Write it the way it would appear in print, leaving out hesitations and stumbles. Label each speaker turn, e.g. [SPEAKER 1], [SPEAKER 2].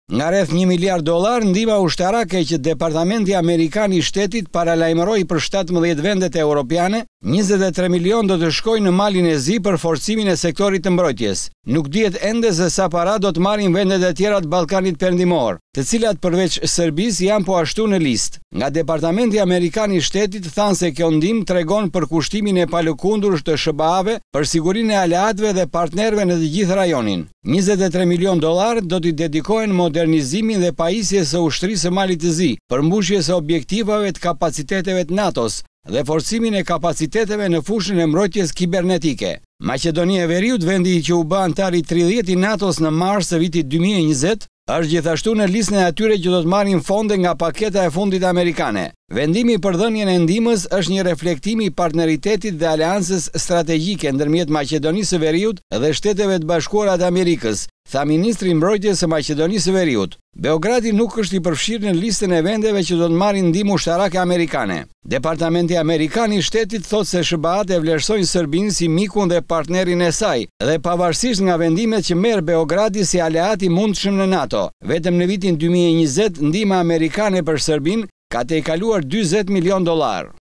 [SPEAKER 1] Nga rreth $1 miliard, ndihma ushtarake që Departamenti Amerikan I Shtetit paralajmëroi për 17 vendet europiane, 23 milion do të shkojnë në Malin e Zi për forcimin e sektorit të mbrojtjes. Nuk dihet ende se sa para do të marrin vendet e tjera të Ballkanit Perëndimor, të cilat përveç Serbisë janë po ashtu në listë. Nga Departamenti Amerikan I Shtetit thanë se kjo ndihmë tregon për kushtimin e palëkundursh të SBA-ve për sigurinë e aleatëve dhe partnerëve në të gjithë rajonin. $23 milion do t'i dedikohen modernizimin dhe pajisjes së ushtrisë së Malit të Zi, përmbushjes së objektivave të kapaciteteve të NATO-s dhe forcimin e kapaciteteve në fushën e mbrojtjes kibernetike. Maqedonia e Veriut, vendi që u bë antar I 30 I NATO-s në mars të vitit 2020, është gjithashtu në listën e atyre që do të marrin fonde nga paketa e fundit amerikane. Vendimi për dhënien e ndihmës është një reflektim I partneritetit dhe aleancës strategjike ndërmjet Maqedonisë së Veriut dhe Shteteve të Bashkuara të Amerikës, tha ministri I mbrojtjes së Maqedonisë së Veriut. Beogradi nuk është I përfshirë në listën e vendeve që do të marrin ndihmë ushtarake amerikane. Departamenti Amerikan I Shtetit thotë se SBA-t e vlerësojnë Serbinë si mikun dhe partnerin e saj dhe pavarësisht nga vendimet që merr Beogradi si aleat I mundshëm në NATO. Vetëm në vitin 2020 ndihma amerikane për Serbinë ka te I kaluar $40 milion.